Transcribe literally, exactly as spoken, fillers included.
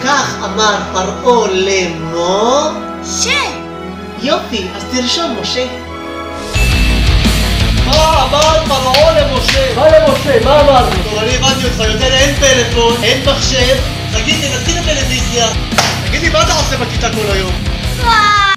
כך אמר פרעה למו... ש! יופי, אז תרשום, משה. מה אמר פרעה למשה? מה למשה? מה אמרנו? טוב, אני הבנתי אותך, יותר אין פלאפון, אין מחשב. תגיד לי, נתחיל בטלוויזיה. תגיד לי, מה אתה עושה בכיתה כל היום?